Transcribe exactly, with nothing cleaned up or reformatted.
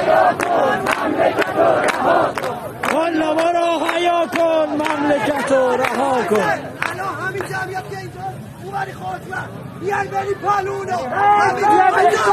والا برو حیا کن مملکت رو رها کن. الان همین جمعیت که اینجا اومدی خاطمه بیان بری پالونو همین